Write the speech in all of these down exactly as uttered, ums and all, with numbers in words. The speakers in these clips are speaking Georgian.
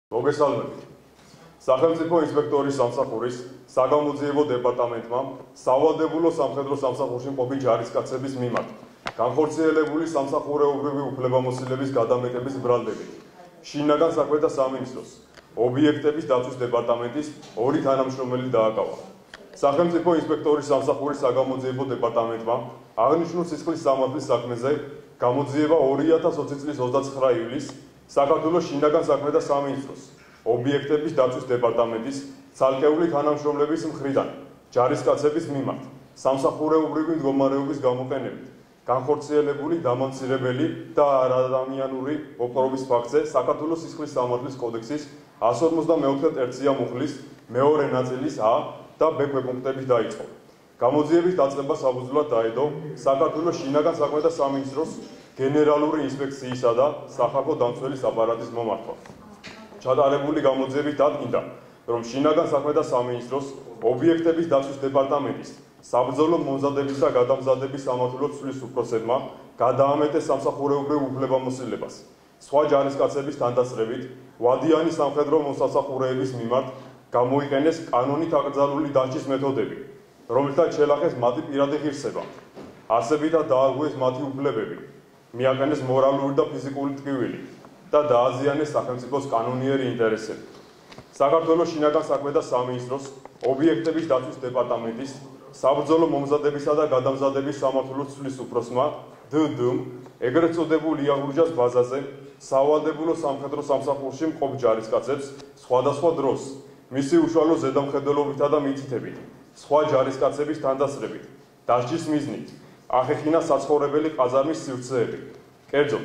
მოგესალმებით. სახელმწიფო ინსპექტორის სამსახურის საგამოძიებო დეპარტამენტმა სავალდებულო სამხედრო სამსახურში მყოფი ჯარისკაცების მიმართ განხორციელებული სამსახურეობრივი უფლებამოსილების გადამეტების ბრალდებით შინაგან საქმეთა სამინისტროს ობიექტების დაცვის დეპარტამენტის ორი თანამშრომელი დააკავა. სახელმწიფო ინსპექტორის სამსახურის საგამოძიებო დეპარტამენტმა აღნიშნულ სისხლის სამართლის საქმეზე გამოძიება ორი ათას ოცი წლის ოცდაცხრა ივლისს საქართველოს შინაგან საქმეთა სამინისტროს ობიექტების დაცვის დეპარტამენტის ცალკეული თანამშრომლების მხრიდან ჯარისკაცების მიმართ სამსახურეობრივი მდგომარეობის გამოყენებით განხორციელებული დამამცირებელი და არადამიანური მოპყრობის ფაქტზე საქართველოს სისხლის სამართლის კოდექსის εκατს ორმოცდამეოთხე ტერცია მუხლის მეორე ნაწილის ა და ბ ქვეპუნქტებით დაიწყო. გამოძიების დაწყება საფუძვლად დაედო საქართველოს შინაგან საქმეთა სამინისტროს გენერალური ინსპექციისა და სახალხო დამცველის აპარატის მომართვა. ჩატარებული გამოძიებით დადგინდა, რომ შინაგან საქმეთა სამინისტროს ობიექტების დაცვის დეპარტამენტის საბრძოლო მომზადების და გადამზადების სამმართველო ცვლის უფროსებმა გადაამეტეს სამსახურეობრივ უფლებამოსილებას სხვა ჯარისკაცების თანდასწრებით ვადიანი სამხედრო მოსამსახურეების მიმართ გამოიყენეს კანონით აკრძალული დასჯის მეთოდები, რომელთაც შეელახეს მათი პირადი ღირსება, არსებითად დააღვიეს მათი უფლებები, მიაყენეს მორალური და ფიზიკური ტკივილი და დააზიანეს სახელმწიფოს კანონიერი ინტერესები. საქართველოს შინაგან საქმეთა სამინისტროს ობიექტების დაცვის დეპარტამენტის საბრძოლო მომზადებისა და გადამზადების სამმართველო ცვლის უფროსმა დ.დ.მ ეგრეთ წოდებულ იაღრუჯას ბაზაზე სავალდებულო სამხედრო სამსახურში მყოფ ჯარისკაცებს სხვადასხვა დროს მისი უშუალო ზედამხედველობითა და მითითებით სხვა ჯარისკაცების თანდასწრებით დასჯის მიზნით ახეხინა საცხოვრებელი ყაზარმის სივრცეები. კერძოდ,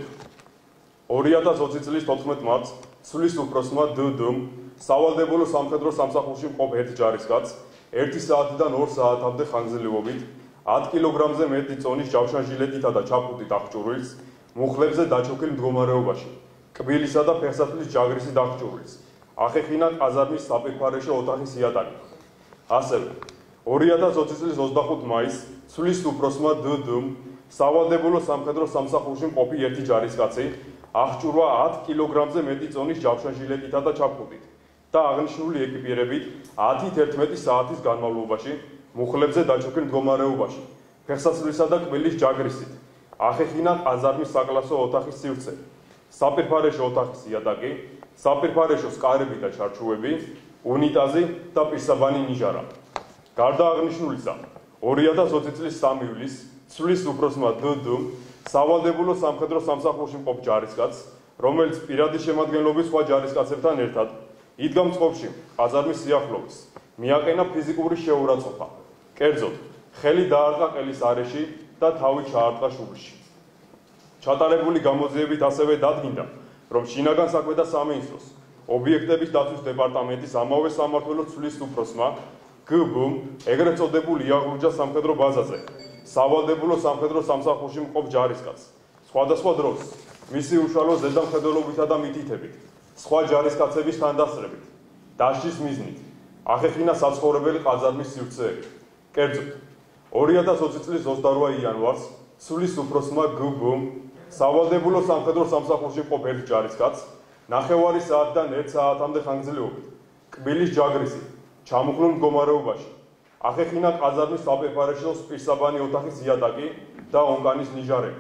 ორი ათას ოცი წლის თოთხმეტ მარტს ცვლის უფროსმა დ.დ.მ სავალდებულო სამხედრო სამსახურში მყოფ ერთ ჯარისკაცს ერთი საათიდან ორ საათამდე ხანგრძლივობით ათ კილოგრამზე მეტი წონის ჯავშანჟილეტითა და ჩაფხუტით აღჭურვილს, მუხლებზე დაჩოქილ მდგომარეობაში, კბილისა და ფეხსაცმლის ჯაგრისით აღჭურვილს, ახეხინა ყაზარმის საპირფარეშო ოთახის იატაკი. ასევე, ორი ათას ოცი წლის ოცდახუთ მაისს ცვლის უფროსმა დ.დ.მ სავალდებულო სამხედრო სამსახურში მყოფი ერთი ჯარისკაცი აღჭურვა ათ კილოგრამზე მეტი წონის ჯავშანჟილეტითა და ჩაფხუტით და აღნიშნული ეკიპირებით ათი თერთმეტი საათის განმავლობაში მუხლებზე დაჩოქილ მდგომარეობაში, ფეხსაცმლისა და კბილის ჯაგრისით, ახეხინა ყაზარმის საკლასო ოთახის სივრცე, საპირფარეშო ოთახის იატაკი, საპირფარეშოს კარები და ჩარჩოები, უნიტაზი და პირსაბანი ნიჟარა. გარდა აღნიშნულისა, ორი ათას ოცი წლის სამი ივლისს ცვლის უფროსმა დ.დ.მ სავალდებულო სამხედრო სამსახურში მყოფ ჯარისკაცს, რომელიც პირადი შემადგენლობის სხვა ჯარისკაცებთან ერთად იდგა მწყობში ყაზარმის სიახლოვეს, მიაყენა ფიზიკური შეურაცხყოფა, კერძოდ, ხელი დაარტყა ყელის არეში და თავი ჩაარტყა შუბლში. ჩატარებული გამოძიებით ასევე დადგინდა, რომ შინაგან საქმეთა სამინისტროს ობიექტების დაცვის დეპარტამენტის ამავე სამმართველო ცვლის უფროსმა გ.ბ.მ ეგრეთ წოდებულ იაღრუჯას სამხედრო ბაზაზე სავალდებულო სამხედრო სამსახურში მყოფ ჯარისკაცს სხვადასხვა დროს მისი უშუალო ზედამხედველობითა და მითითებით სხვა ჯარისკაცების თანდასწრებით დასჯის მიზნით ახეხინა საცხოვრებელი ყაზარმის სივრცეები. კერძოდ, ორი ათას ოცი წლის ოცდარვა იანვარს ცვლის უფროსმა გ.ბ.მ სავალდებულო სამხედრო სამსახურში მყოფ ერთ ჯარისკაცს ნახევარი საათიდან ერთ საათამდე ხანგრძლივობით კბილის ჯაგრისით ჩამუხლულ მდგომარეობაში ახეხინა ყაზარმის საპირფარეშო პირსაბანი ოთახის იატაკი და ონკანის ნიჟარები.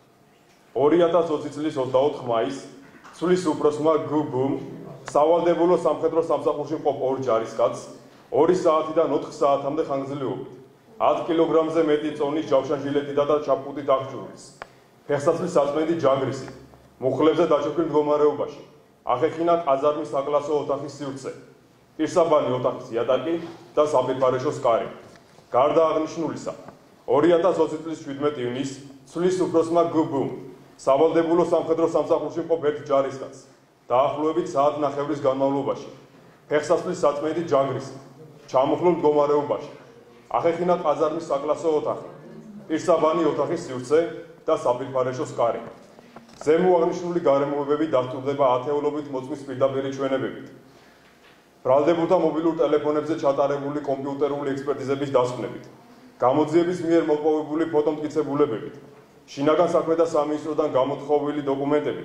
ორი ათას ოცი წლის ოცდაოთხ მაისს ცვლის უფროსმა გ.ბ.მ სავალდებულო სამხედრო სამსახურში მყოფ ორ ჯარისკაცს ორი საათიდან ოთხ საათამდე ხანგრძლივობით ათ კილოგრამზე მეტი წონის ჯავშანჟილეტითა და ჩაფხუტით აღჭურვილს, ფეხსაცმლის საწმენდით ჯაგრისით, მუხლებზე დაჩოქილ მდგომარეობაში, ახეხინა ყაზარმის საკლასო ოთახის სივრცე, პირსაბანი ოთახის იატაკი და საპირფარეშოს კარი. გარდა აღნიშნულისა, ორი ათას ოცი წლის შვიდმეტ ივნისს ცვლის უფროსმა გ.ბ.მ სავალდებულო სამხედრო სამსახურში მყოფ ერთ ჯარისკაცს დაახლოებით საათნახევრის განმავლობაში, ფეხსაცმლის საწმენდით ჯაგრისით, ჩამუხლულ მდგომარეობაში, ახეხინა ყაზარმის საკლასო ოთახი, პირსაბანი ოთახის სივრცე და საპირფარეშოს კარი. ზემო აღნიშნული გარემოებები დასტურდება ათეულობით მოწმის პირდაპირი ჩვენებებით. ბრალდებულთა მობილურ ტელეფონებზე ჩატარებული კომპიუტერული ექსპერტიზების დასკვნებით, გამოძიების მიერ მოპოვებული ფოტომტკიცებულებებით, შინაგან საქმეთა სამინისტროდან გამოთხოვილი დოკუმენტებით,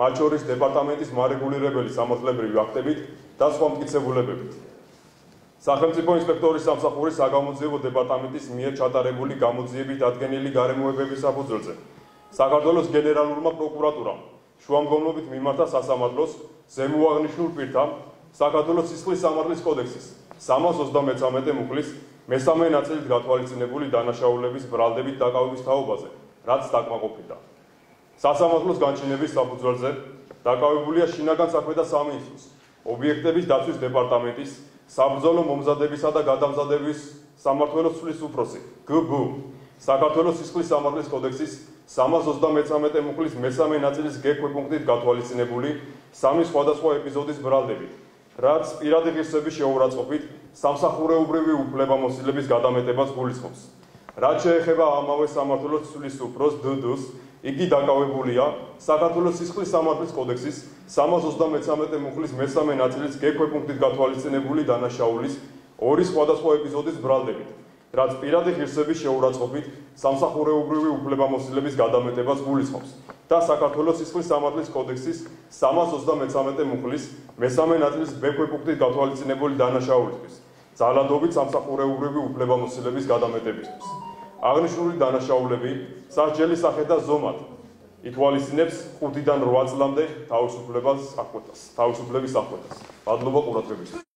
მათ შორის დეპარტამენტის მარეგულირებელი სამართლებრივი აქტებით და სხვა მტკიცებულებებით. სახელმწიფო ინსპექტორის სამსახურის საგამოძიებო დეპარტამენტის მიერ ჩატარებული გამოძიებით დადგენილი გარემოებების საფუძველზე საქართველოს გენერალურმა პროკურატურამ შუამდგომლობით მიმართა სასამართლოს ზემოაღნიშნულ პირთა საქართველოს სისხლის სამართლის კოდექსის სამას ოცდამეცამეტე მუხლის მესამე ნაწილით გათვალისწინებული დანაშაულების ბრალდებით დაკავების თაობაზე, რაც დაკმაყოფილდა. სასამართლოს განჩინების საფუძველზე დაკავებულია შინაგან საქმეთა სამინისტროს ობიექტების დაცვის დეპარტამენტის საბრძოლო მომზადებისა და გადამზადების სამმართველოს ცვლის უფროსი გ ბ საქართველოს სისხლის სამართლის კოდექსის სამას ოცდამეცამეტე მუხლის მესამე ნაწილის გეკვე-პუნქტით გათვალისწინებული სამი სხვადასხვა ეპიზოდის ბრალდებით, რაც პირადი ღირსების შეურაცხყოფით სამსახურეობრივი უფლებამოსილების გადამეტებას გულისხმობს. რაც შეეხება ამავე სამმართველოს ცვლის უფროს დ დ-ს, იგი დაკავებულია საქართველოს სისხლის სამართლის კოდექსის სამას ოცდამეცამეტე მუხლის მესამე ნაწილის გეკვე-პუნქტით გათვალისწინებული დანაშაულის ორი სხვადასხვა ეპიზოდის ბრალდებით, რაც პირადი ღირსების შეურაცხყოფით სამსახურეობრივი უფლებამოსილების გადამეტებას გულისხმობს და საქართველოს სისხლის სამართლის კოდექსის სამას ოცდამეცამეტე მუხლის მესამე ნაწილის გეკვე-პუნქტით გათვალისწინებული დანაშაულისთვის ძალადობით სამსახურეობრივი უფლებამოსილების გადამეტებისთვის. აღნიშნული დანაშაულები სასჯელის სახით და ზომად ითვალისწინებს ხუთიდან რვა წლამდე თავისუფლების აღკვეთას. თავისუფლების აღკვეთას. მადლობა ყურადღებისთვის.